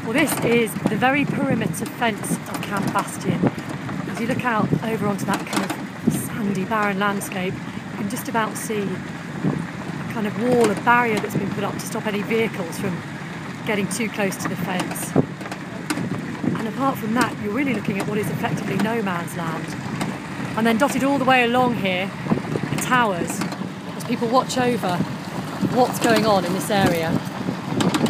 Well, this is the very perimeter fence of Camp Bastion. As you look out over onto that kind of sandy, barren landscape, you can just about see a kind of wall, a barrier that's been put up to stop any vehicles from getting too close to the fence. And apart from that, you're really looking at what is effectively no man's land. And then dotted all the way along here are towers, as people watch over what's going on in this area.